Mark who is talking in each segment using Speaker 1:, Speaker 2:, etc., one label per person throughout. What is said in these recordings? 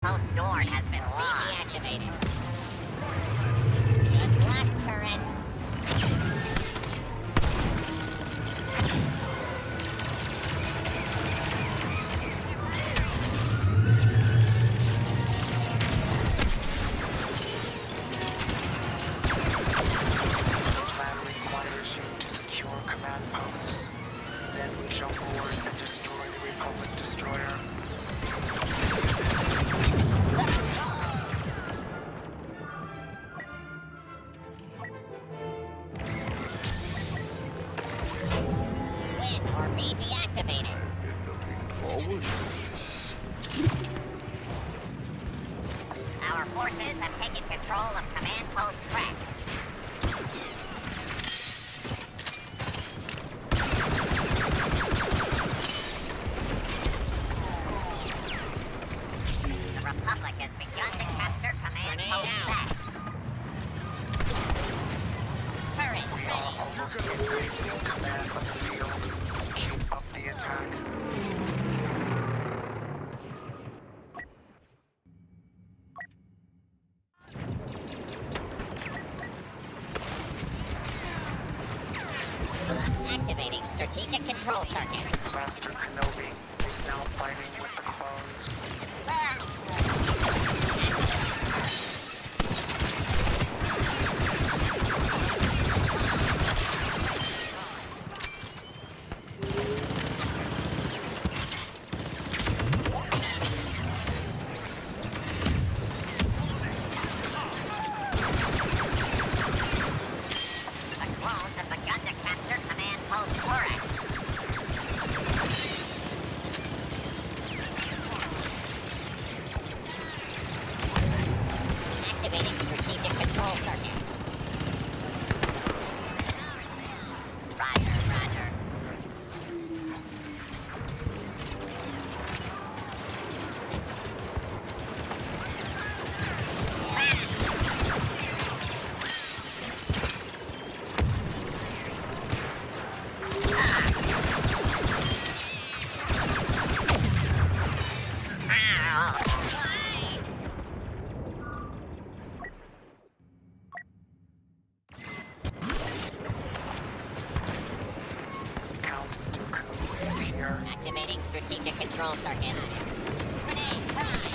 Speaker 1: post door has been deactivated. Good luck, turret.
Speaker 2: The plan requires you to secure command posts. Then we shall board and destroy the Republic destroyer.
Speaker 1: Win or be deactivated.
Speaker 3: Forward to this.
Speaker 1: Our forces have taken control of Command Post Crack. The Republic has begun to capture Command Post back. Turret
Speaker 2: We are
Speaker 1: ready.
Speaker 2: almost completely in command of the field. Keep up the attack.
Speaker 1: Activating strategic control circuits.
Speaker 2: Master Kenobi is now fighting with the clones.
Speaker 1: The clones have begun to capture Command Post Korak. Activating strategic control circuits. Roger, roger.
Speaker 2: Count Dooku is here.
Speaker 1: Activating strategic control circuits. Grenade prime.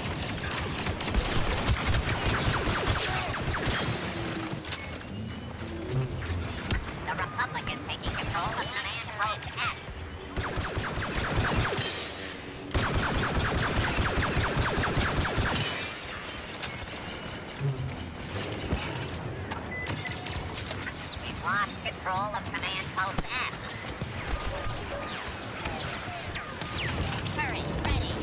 Speaker 1: The Republic is taking control of Command Post F. We've lost control of Command Post F. Turret ready.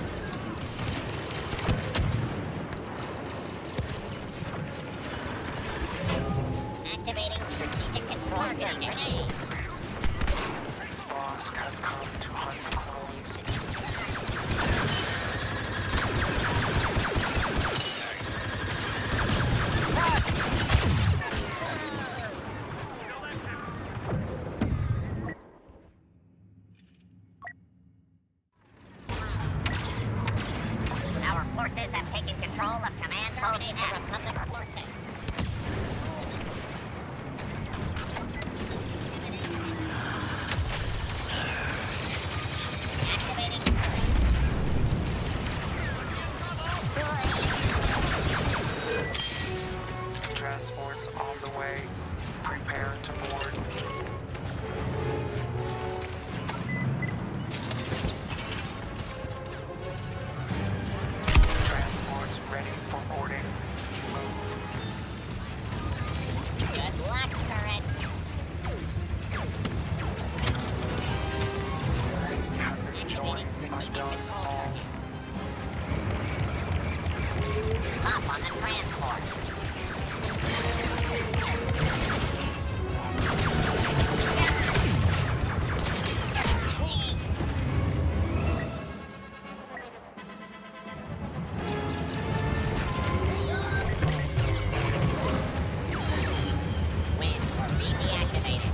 Speaker 1: Activating strategic control circuit.
Speaker 2: Bosk has come to hunt the clones.
Speaker 1: Our forces have taken control of Command Post F. Republic forces. Activating turret.
Speaker 2: Transports on the way. Prepare to board. Transports ready for boarding. Move.
Speaker 1: Good luck, turret.
Speaker 2: Have been
Speaker 1: Activating
Speaker 2: joined by
Speaker 1: strategic
Speaker 2: Darth
Speaker 1: control
Speaker 2: Maul.
Speaker 1: circuits. Up on the transport. Win or be deactivated.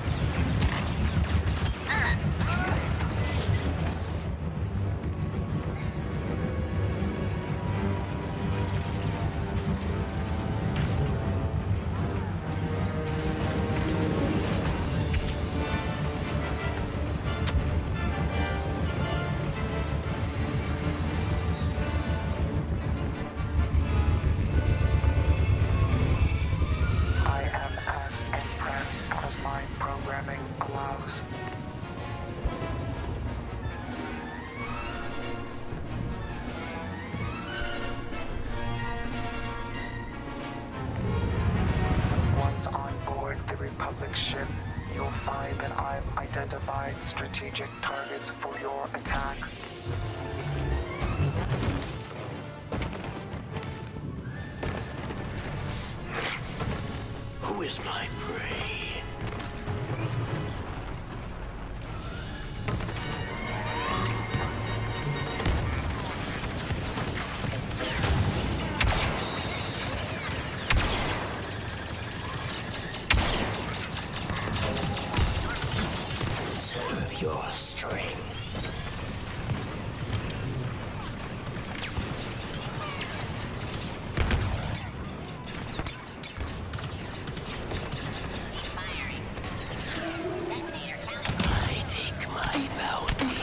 Speaker 2: Republic ship, you'll find that I've identified strategic targets for your attack.
Speaker 4: Who is my prey? Conserve your strength. I take my bounty.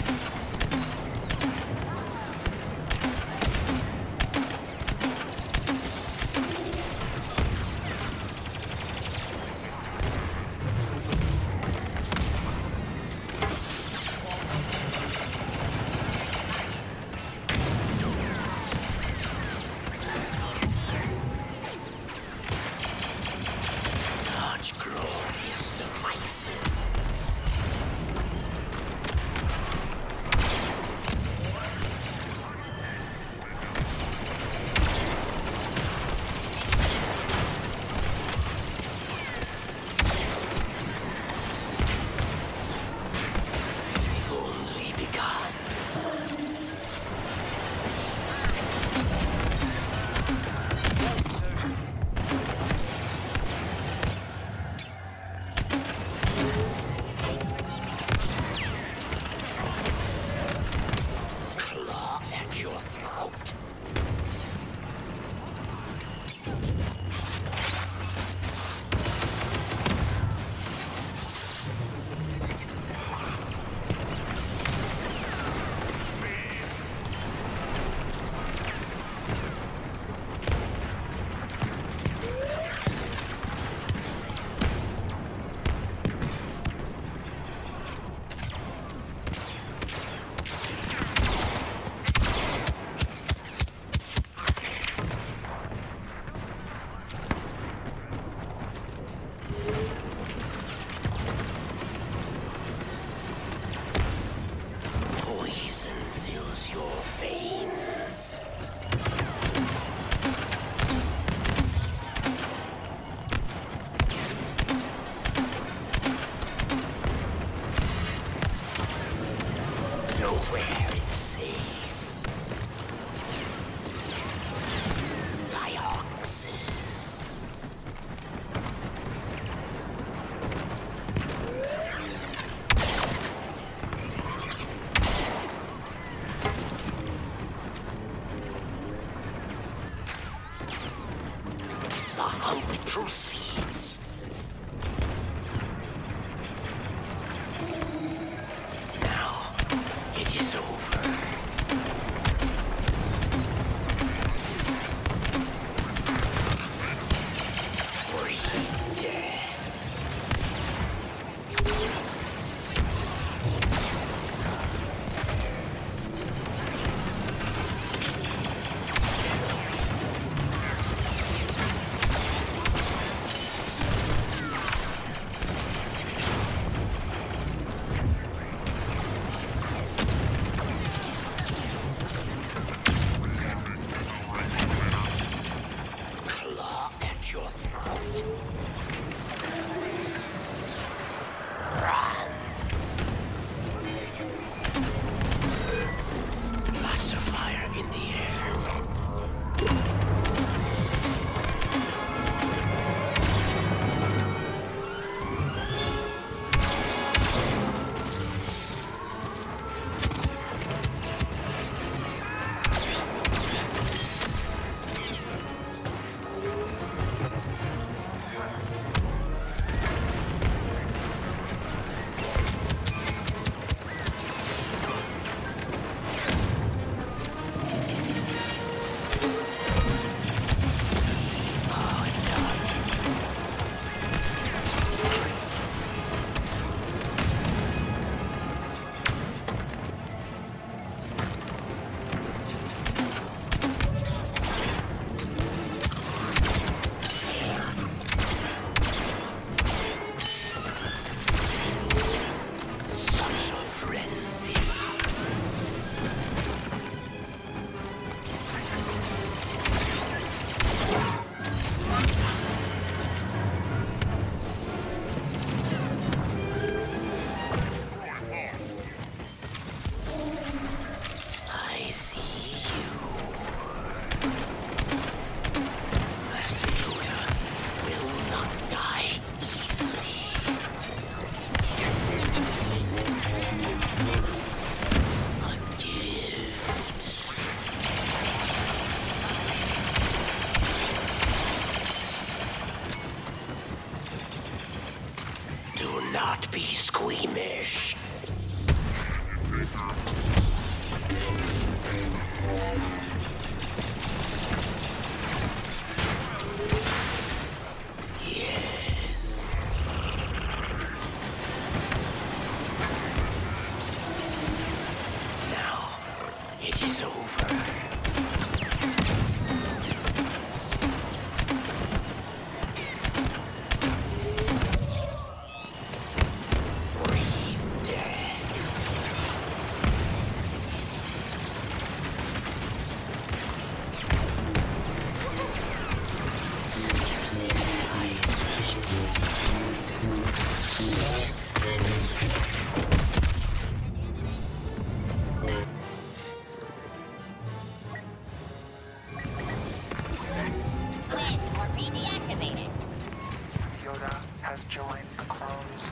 Speaker 4: Such glorious devices. They've only begun. Claw at your throat. Poison fills your veins. Nowhere is safe. Dioxys. The hunt proceeds. Now it is over. Breathe death. Claw at your throat. Run. Blaster fire in the air. squeamish. Yes. Now, it is over. Breathe death. You see their eyes visions.
Speaker 1: Win or be deactivated.
Speaker 2: Yoda has joined the clones.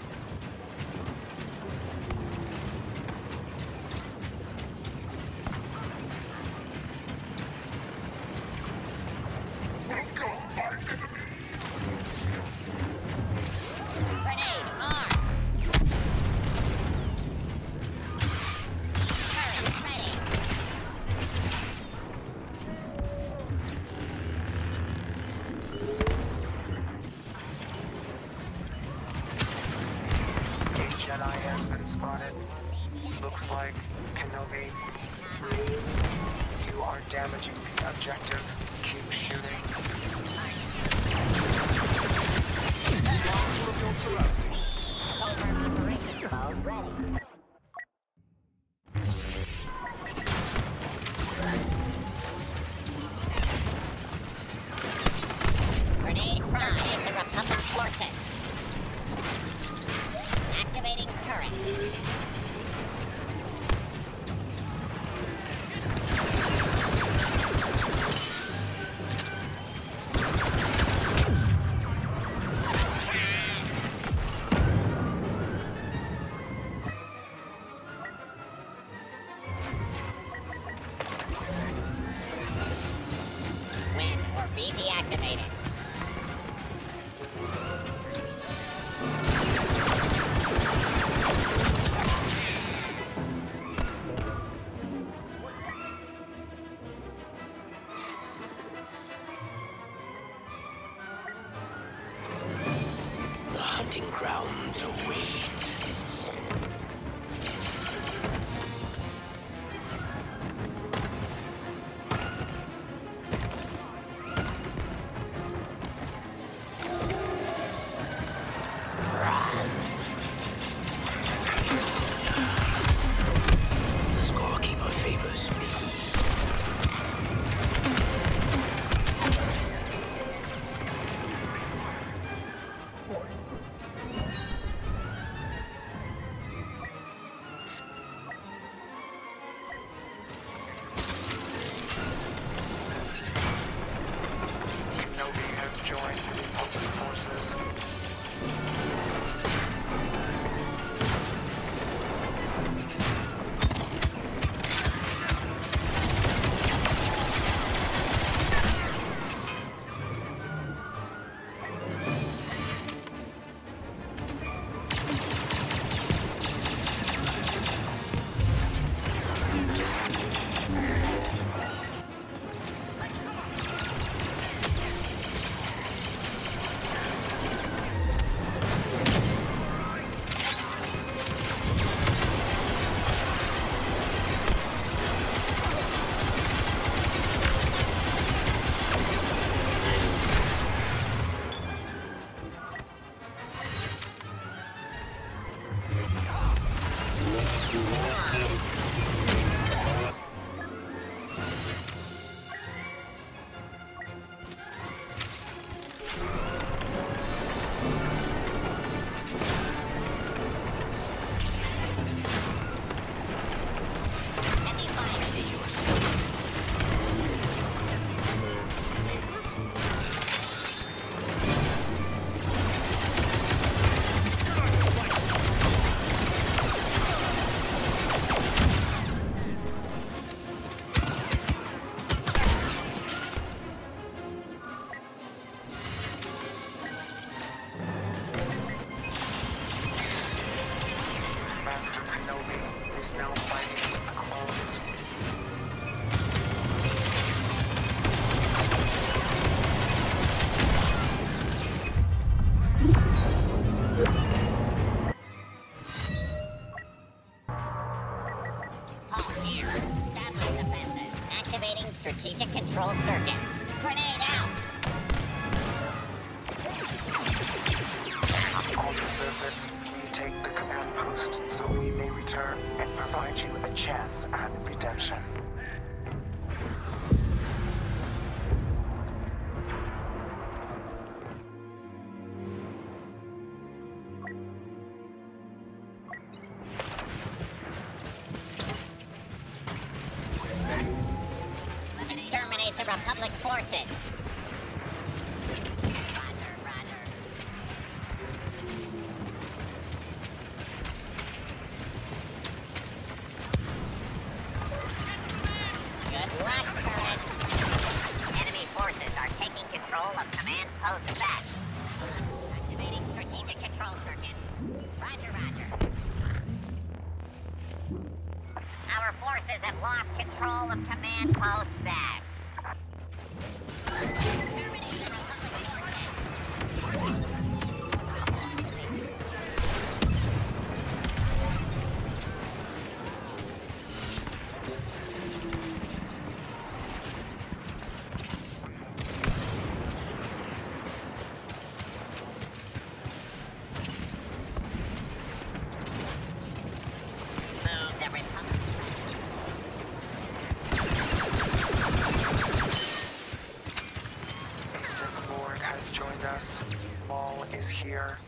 Speaker 1: Grenade armed. Turret ready.
Speaker 2: A Jedi has been spotted. Looks like Kenobi. You are damaging the objective. Keep shooting.
Speaker 1: Covert operation mode ready. Grenade side the Republic forces. Activating turret. Win or be deactivated.
Speaker 4: The hunting grounds await. Run. The scorekeeper favors me.
Speaker 2: Kenobi has joined the Republic forces.
Speaker 1: circuits. Grenade out.
Speaker 2: On the surface, we take the command post so we may return and provide you a chance at redemption.
Speaker 1: Exterminate the Republic forces. Roger, roger. Good luck, turret. Enemy forces are taking control of command post back. Activating strategic control circuits. Roger, roger. Our forces have lost control of command post back. Terminate the Republic forces. Move the Republic.
Speaker 2: A Sith Lord has joined us. Maul is here.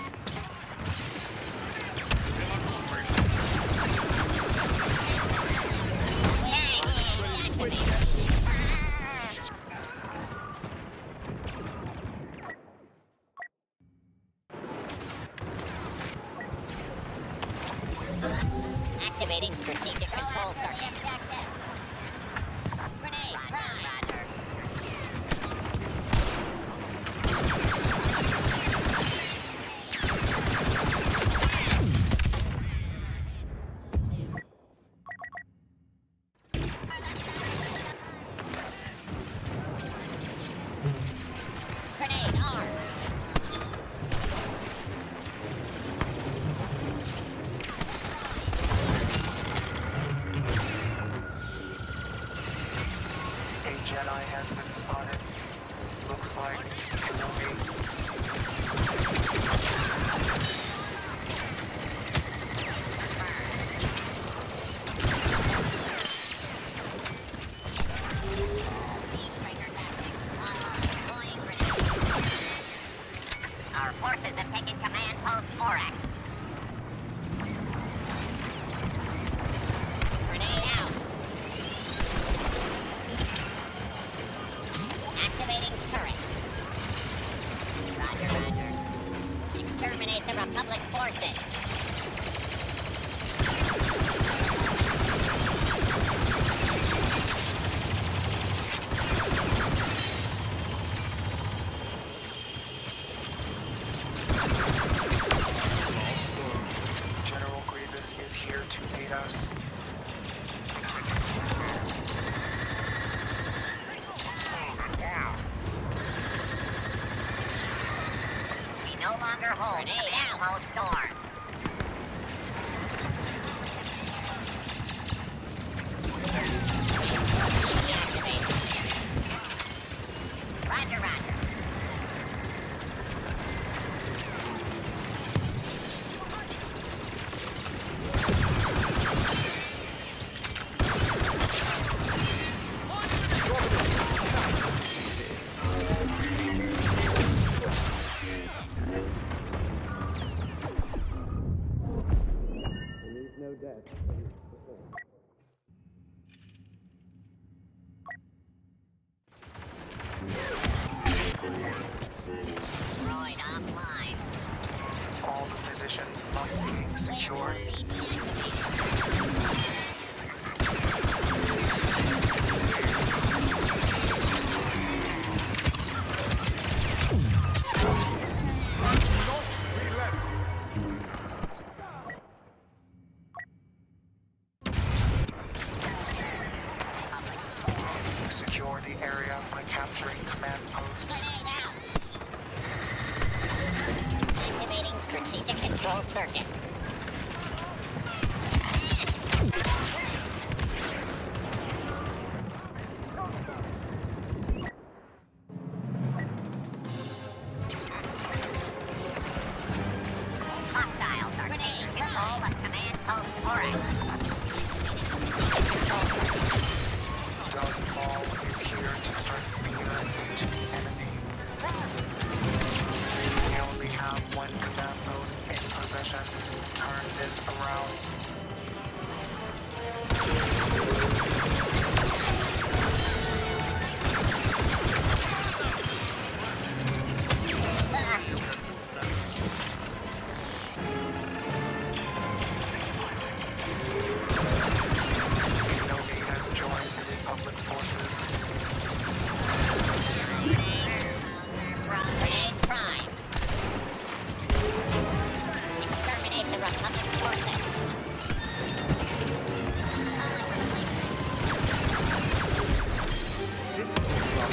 Speaker 1: Activating strategic control circuit. Grenade, roger. Grenade armed.
Speaker 2: A Jedi has been spotted. Looks like Kenobi.
Speaker 1: Our forces have taken command post Aurak. Grenade out. Activating turret. Roger, roger. Exterminate the Republic forces.
Speaker 2: General Grievous is here to aid us.
Speaker 1: We no longer hold command post Dorn. Roger, roger. Droid offline.
Speaker 2: All the positions must be secured. Secure the area by capturing command posts.
Speaker 1: Grenade out. Activating strategic control circuits.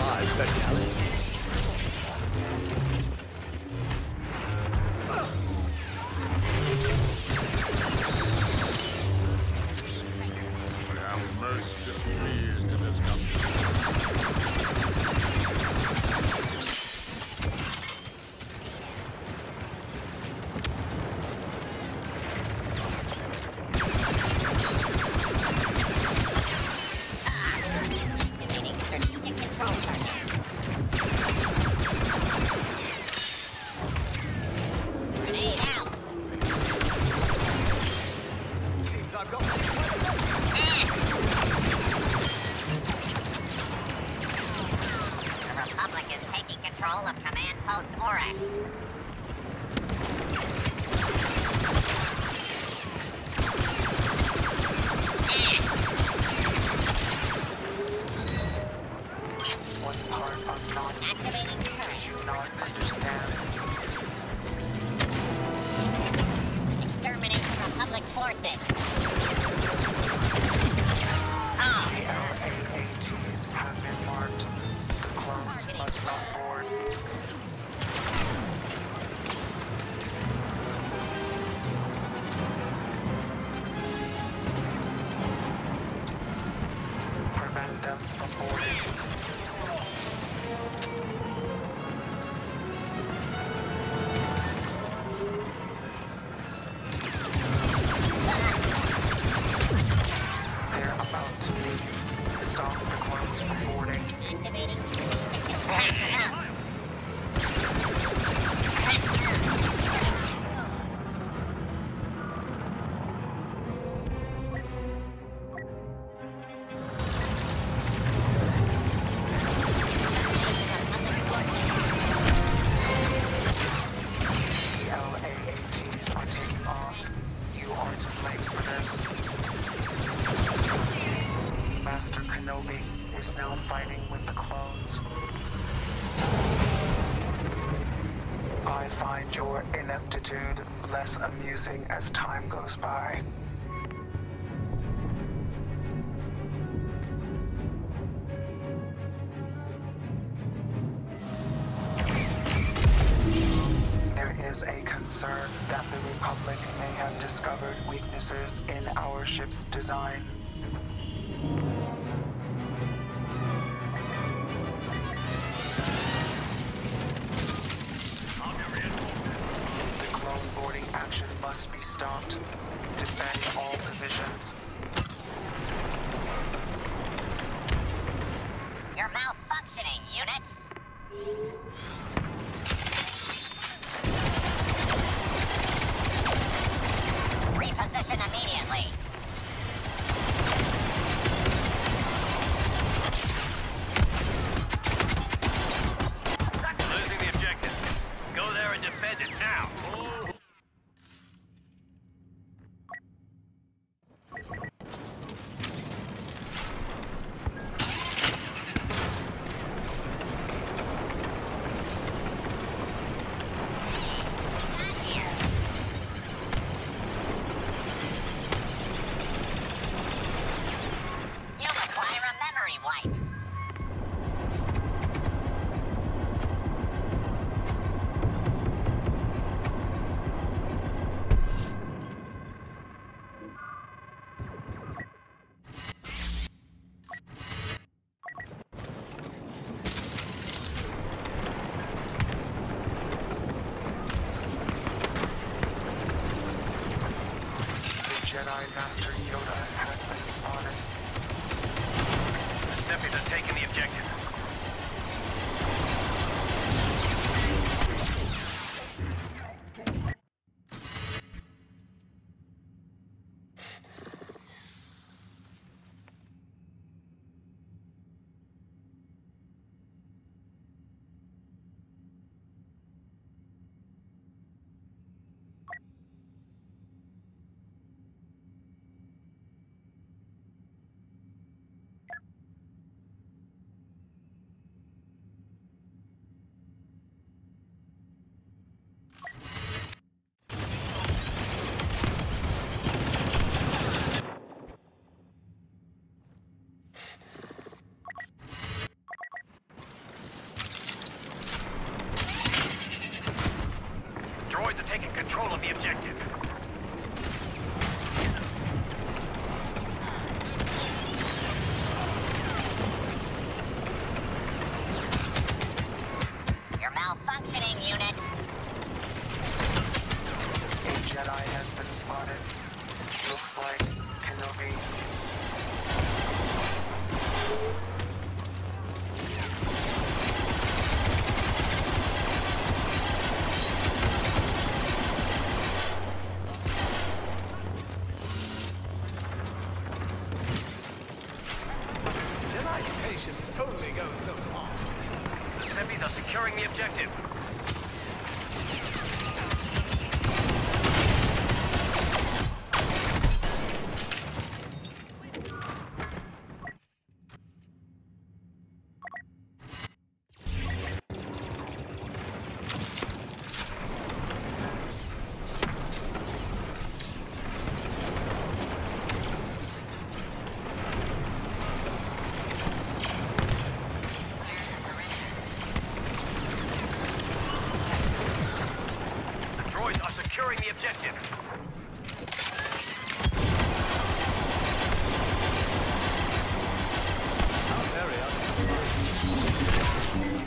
Speaker 3: my speciality. I am most displeased in this country.
Speaker 1: Activating strategic control circuits. Grenade out.
Speaker 3: Seems I've got
Speaker 1: The Republic is taking control of Command Post Oryx.
Speaker 2: What part of non-fusion did you not understand?
Speaker 1: Exterminate the Republic forces. Oh,
Speaker 2: The LAATs have been marked. The clones must not board. Prevent them from boarding. They're about to leave. Stop the clones from boarding.
Speaker 1: activating strategic control circuits.
Speaker 2: The LAATs are taking off. You are to blame for this. Master Kenobi is now fighting with the clones. I find your ineptitude less amusing as time goes by. There is a concern that the Republic may have discovered weaknesses in our ship's design. The clone boarding action must be stopped. Defend all positions.
Speaker 1: You're malfunctioning, unit. Reposition immediately.
Speaker 5: Losing the objective. Go there and defend it now.
Speaker 1: Not here. You require a memory wipe.
Speaker 2: The Jedi Master Yoda has been spotted.
Speaker 5: The Seppies are taking the objective. Sepids are taking control of the objective.
Speaker 1: You're malfunctioning, unit.
Speaker 2: A Jedi has been spotted. Looks like Kenobi.
Speaker 6: Jedi patience only goes so far.
Speaker 5: The Sepids are securing the objective. Droids are securing the objective.
Speaker 6: How very unexpected.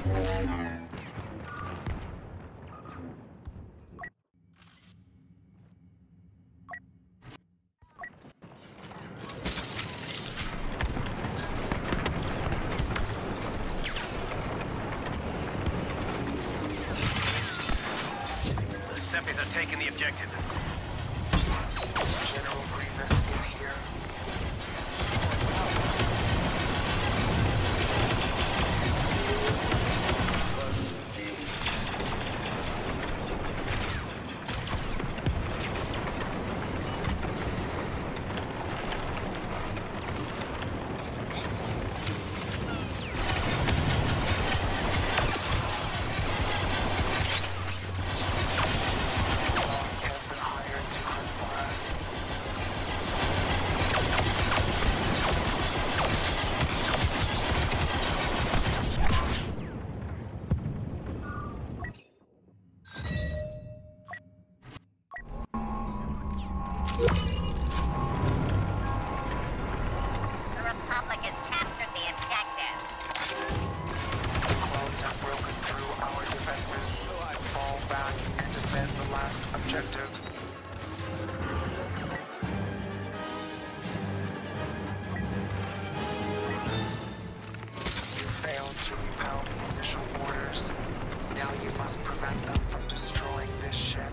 Speaker 5: The Sepids are taking the objective.
Speaker 2: General Grievous is here. Boss has been hired to hunt for us.
Speaker 1: The Republic has captured the objective.
Speaker 2: The clones have broken through our defenses. Fall back and defend the last objective. You failed to repel the initial orders. Now you must prevent them from destroying this ship.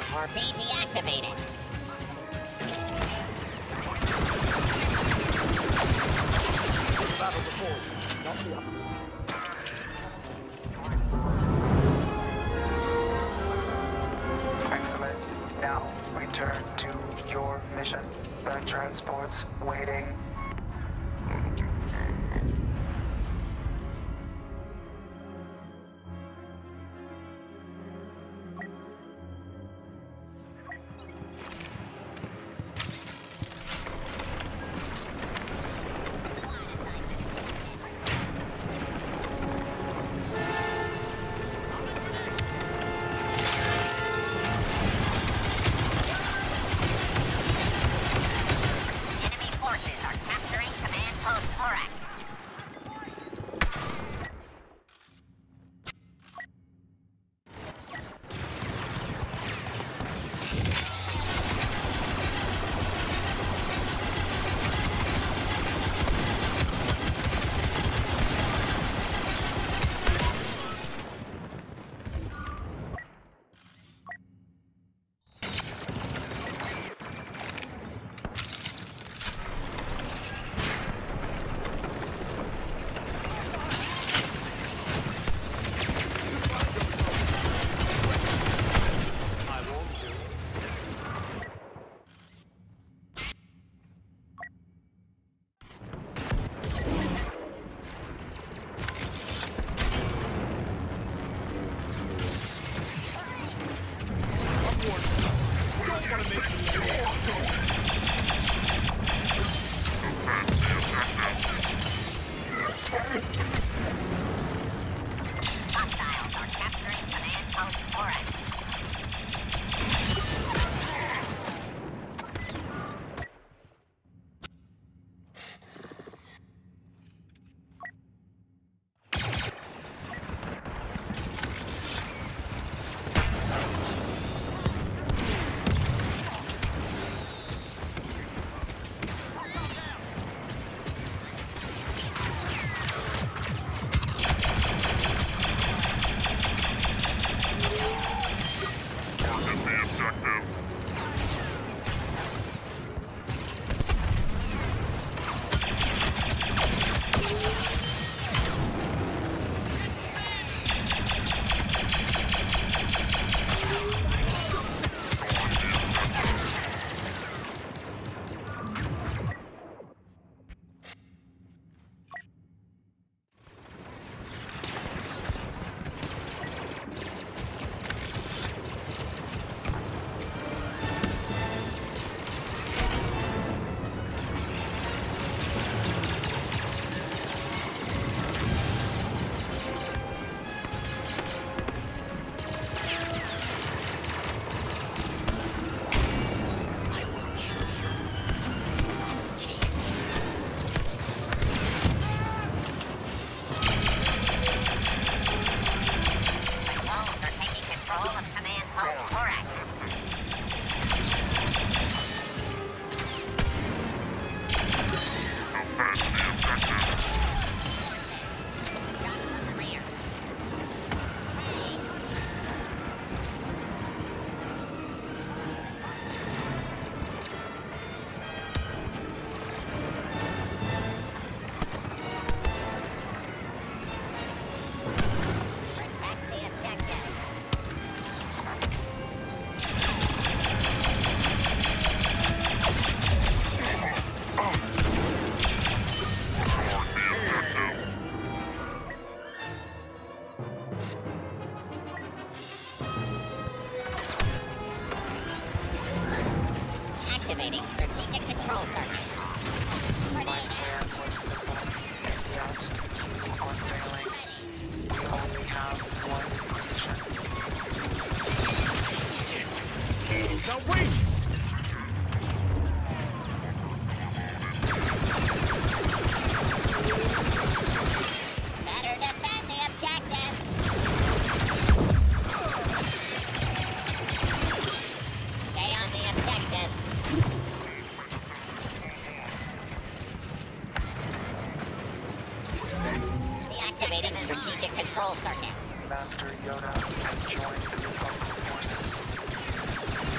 Speaker 1: or be deactivated.
Speaker 6: Battle before, not the other.
Speaker 2: Excellent. Now, return to your mission. The transport's waiting.
Speaker 1: Enemy forces are capturing Command Post Horak.
Speaker 6: I warned you.
Speaker 1: Hostiles are capturing Command Post Horak.
Speaker 3: Target the objective.
Speaker 4: I will kill you. King.
Speaker 1: Wolves are taking control of Command Post Horak. Shots from the rear. Hey, protect the objective. Activating strategic control circuits.
Speaker 2: My plan was simple, and yet unfailing. We only have one position.
Speaker 6: Now wait!
Speaker 1: Better defend the objective. Stay on the objective. Deactivating strategic control circuits.
Speaker 2: Master Yoda has joined the Republic forces.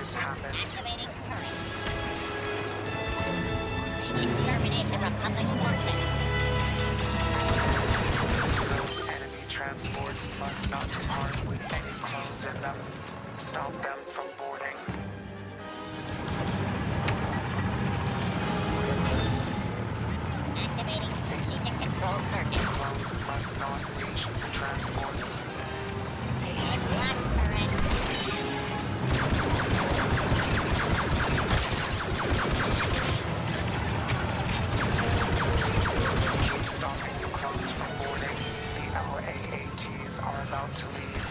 Speaker 2: has happened.
Speaker 1: Activating turret. Exterminate the Republic forces.
Speaker 2: Those enemy transports must not depart with any clones in them. Stop them from boarding.
Speaker 1: Activating strategic control circuit.
Speaker 2: Clones must not reach the transports.
Speaker 1: Black turret.
Speaker 2: Keep stopping the clones from boarding. The LAATs are about to leave.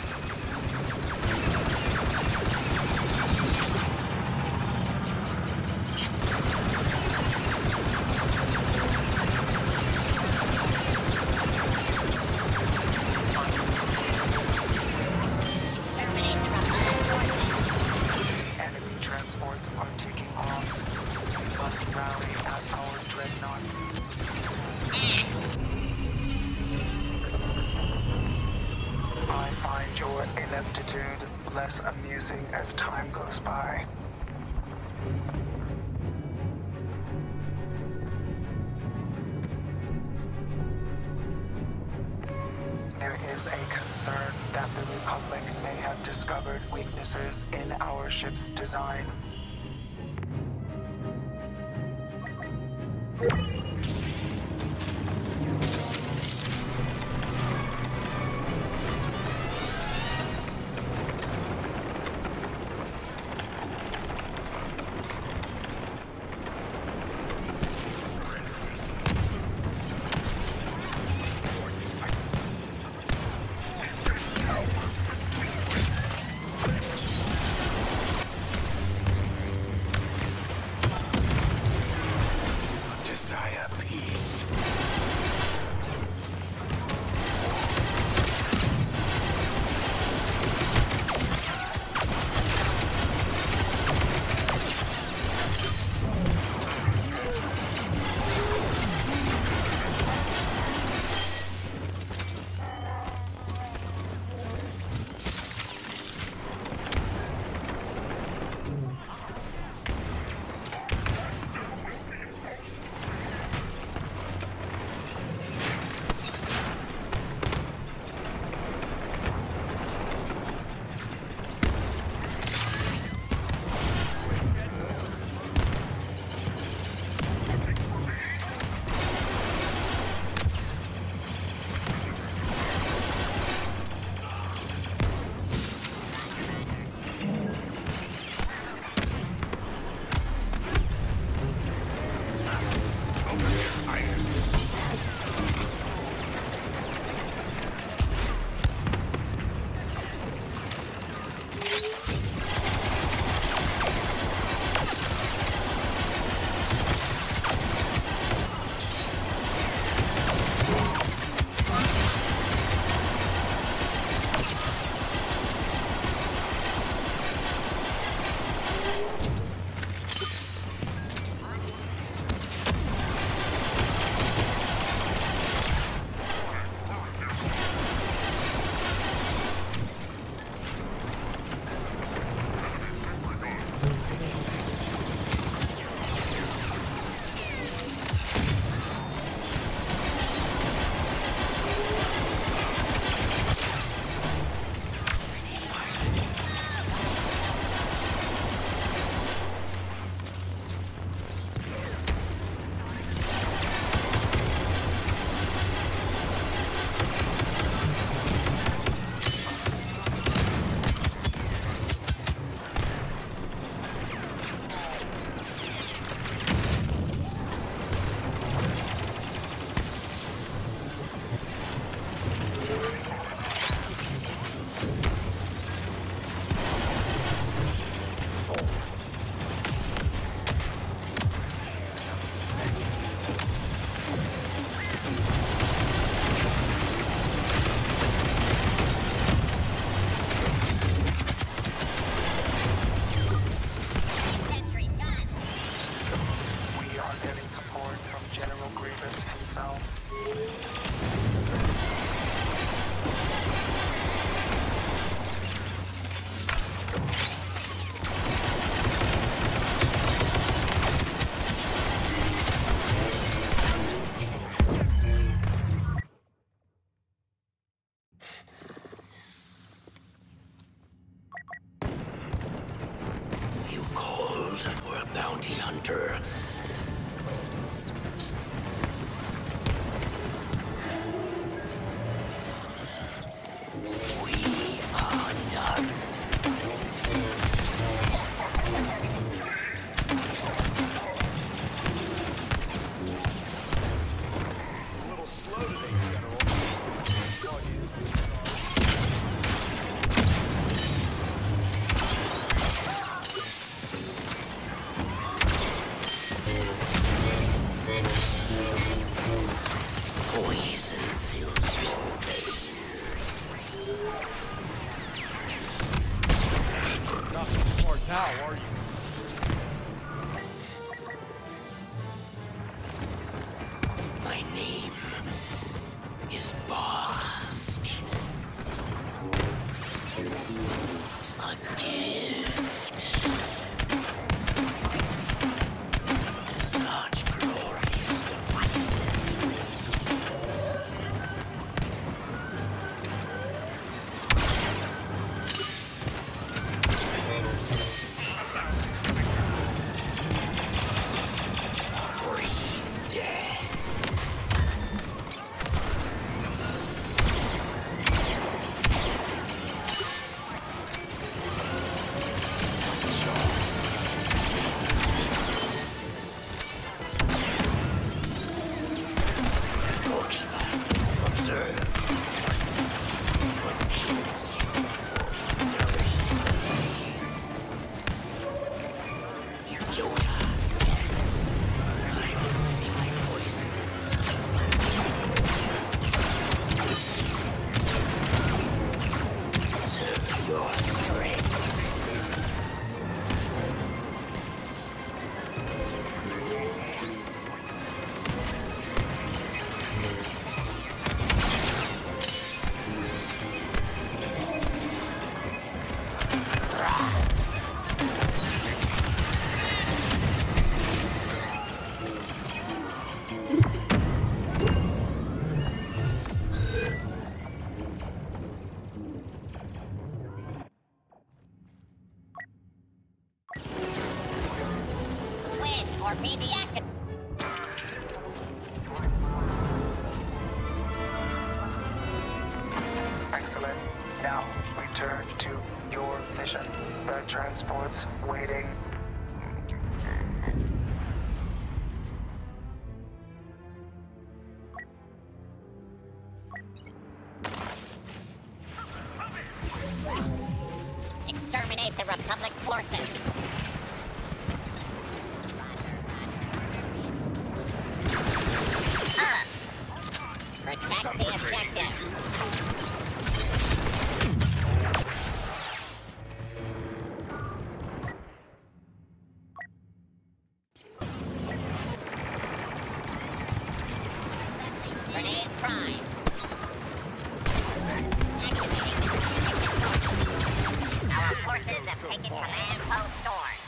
Speaker 1: Exterminate the Republic forces.
Speaker 2: Enemy transports are taking off. We must rally as our dreadnought. I find your ineptitude less amusing as time goes by. There is a concern that the Republic may have discovered weaknesses in our ship's design.
Speaker 3: Desire peace.
Speaker 4: killed for a bounty hunter. We are done.
Speaker 6: A little slow today, General. Saw you.
Speaker 4: Poison fills your veins.
Speaker 6: Not so smart now, are you?
Speaker 4: My name is Bosk. A gift. Such glorious devices. Or he dead. Just Scorekeeper, observe. What kills you nourishes me. Yoda, I only my poisons. Serve your strength.
Speaker 1: Win or be deactivated.
Speaker 2: Excellent. Now, return to your mission. The transport's waiting.
Speaker 1: Exterminate the Republic forces. Protect the objective. Grenade prime. Activating strategic control. Our forces have taken command post Dorn.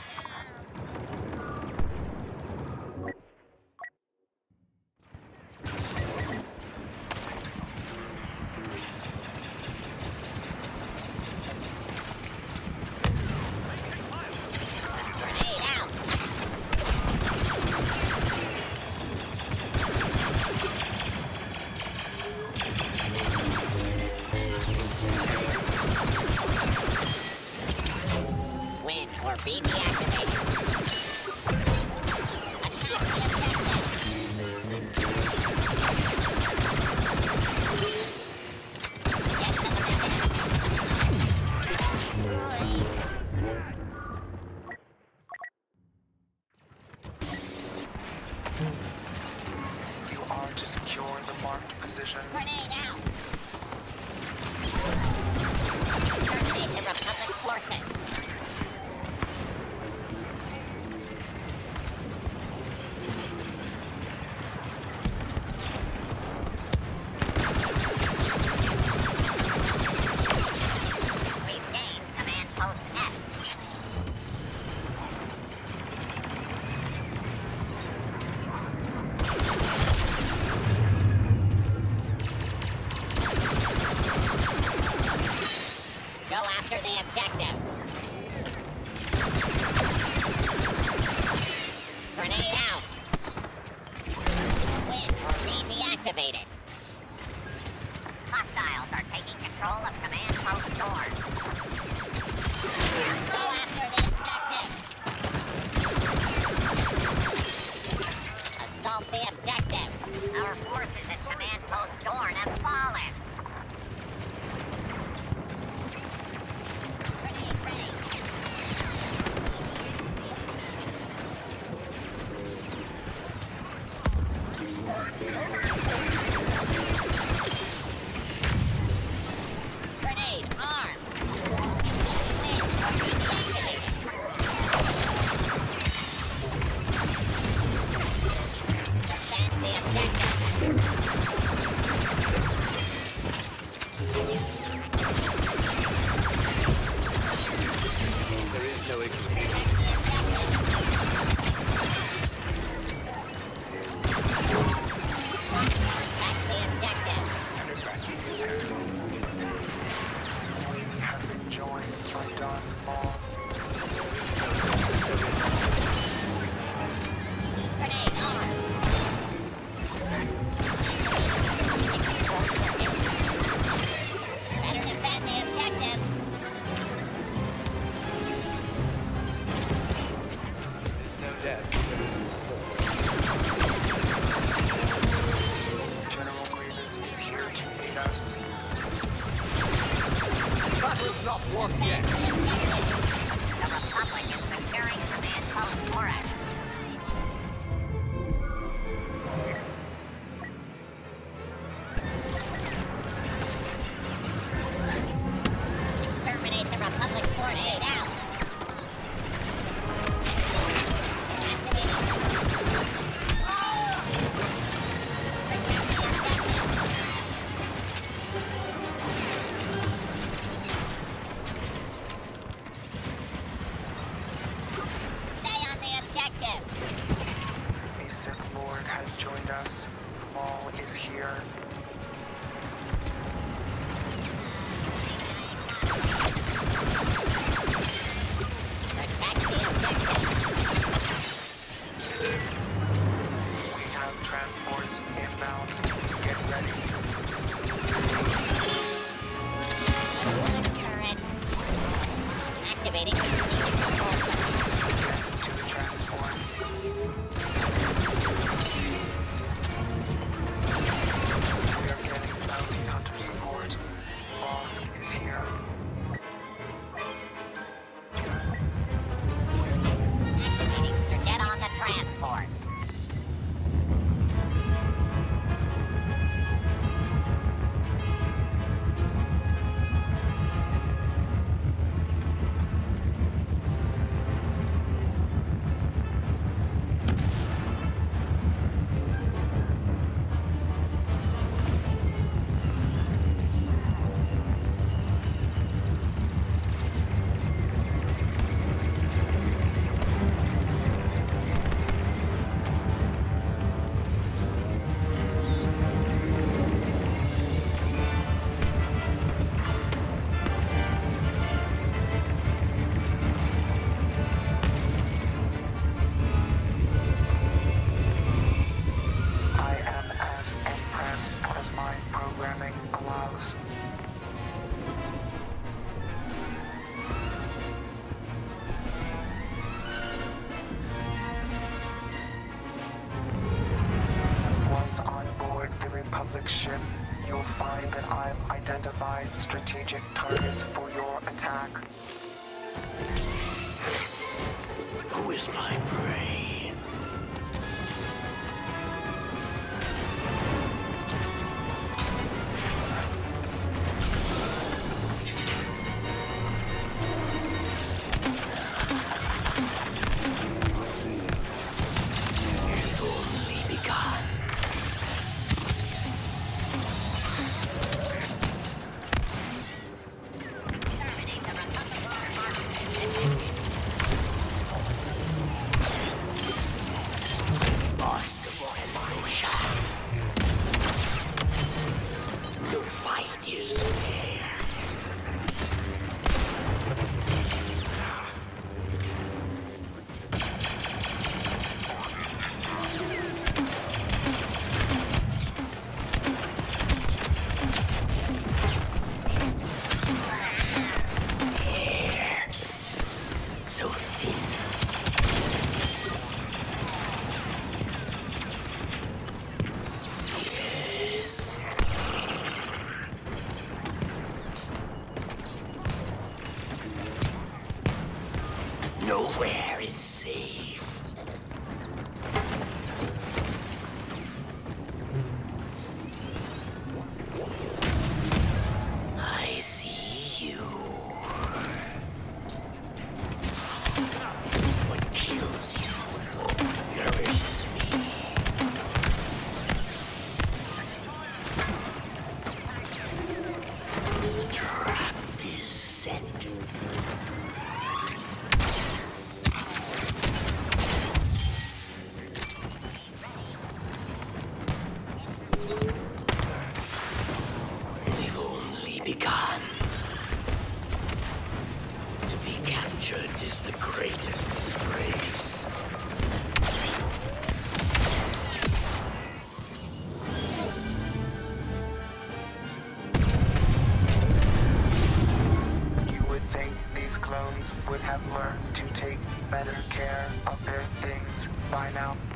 Speaker 1: Grenade out. Win or be deactivated. Attack the objective. Get to the
Speaker 2: You are to secure the marked positions.
Speaker 1: Grenade out. Exterminate the Republic forces. We've gained command post F. Go after the objective.
Speaker 2: us. Maul is here.
Speaker 1: Protect the objective.
Speaker 2: We have transports inbound. Get ready.
Speaker 1: Attack turret. Activating strategic control center.
Speaker 2: Get to the transport. We are getting bounty hunter support. Bosk is here.
Speaker 1: Activating. Get on the transport.
Speaker 2: I am as impressed as my programming allows. Once on board the Republic ship, you'll find that I've identified strategic targets for your attack.
Speaker 4: Who is my prey? You've only begun.
Speaker 1: Terminate the Republic bombardment.
Speaker 4: Ostrogosha. The fight is fair. Air. So thin. Yes. Nowhere is safe. I see you. What kills you nourishes me. The trap is set. We've only begun. To be captured is the greatest disgrace.
Speaker 2: You would think these clones would have learned to take better care of their things by now.